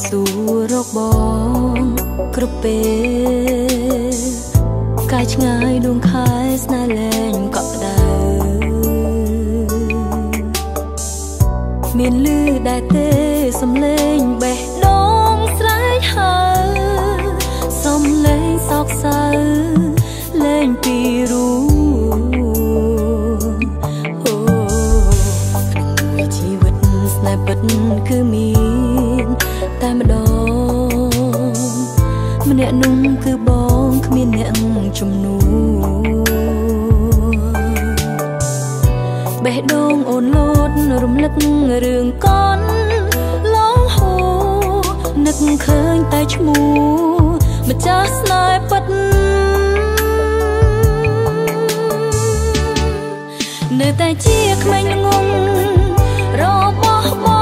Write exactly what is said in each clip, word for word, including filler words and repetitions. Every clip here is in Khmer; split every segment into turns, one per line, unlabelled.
ស៊ូរកបងគ្រប់ពេលកាយឆ្ងាយដួងខែស្នេហ៍លែងកក់ដៅមានលឺដែរទេសំឡេងបេះដូងស្រែកហៅសំឡេងសោកសៅលែងពីរូអូក្នុងមួយជីវិតស្នេហ៍ពិតគឺមានតែម្ដងម្នាក់នោះគឺបងគ្មានអ្នកជំនួបេះដូងអូនលោតរំលឹករឿងកូនឡងហូនឹកឃើញតែឈ្មោះម្ចាស់ស្នេហ៍ពិតនៅតែជាក្មេងល្ងងរបស់បង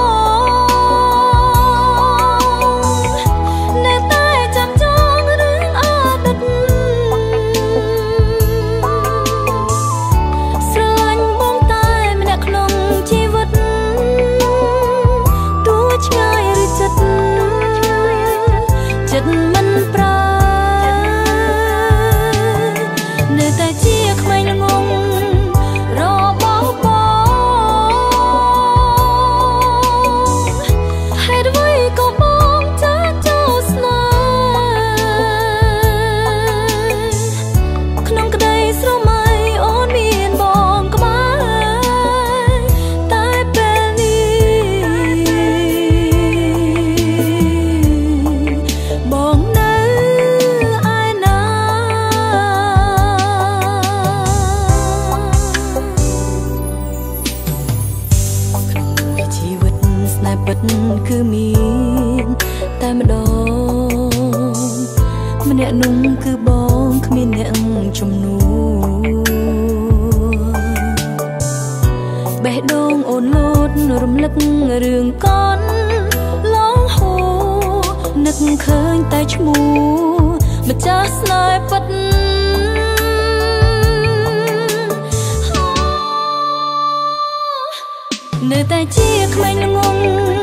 គឺមានតែម្ដងម្នាក់នោះគឺបងគ្មានអ្នកជំនួបេះដូងអូនលោតរំលឹករឿងកូនឡងហូនឹកឃើញតែឈ្មោះម្ចាស់ស្នេហ៍ពិតនៅតែជាក្មេងល្ងង